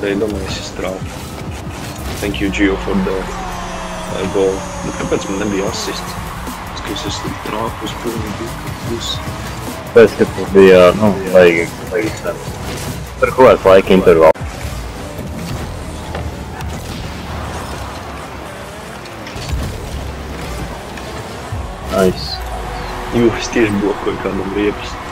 They don't assist trap. Thank you, Gio, for the goal. Bet kāpēc man nebija assist? Es esmu trāpu uz pilnīgi. Pēc, ka tas bija, nu, vajag sen. Par ko kāds laika intervāls. Nice. Jū, es tieši blokoju kādam riepas.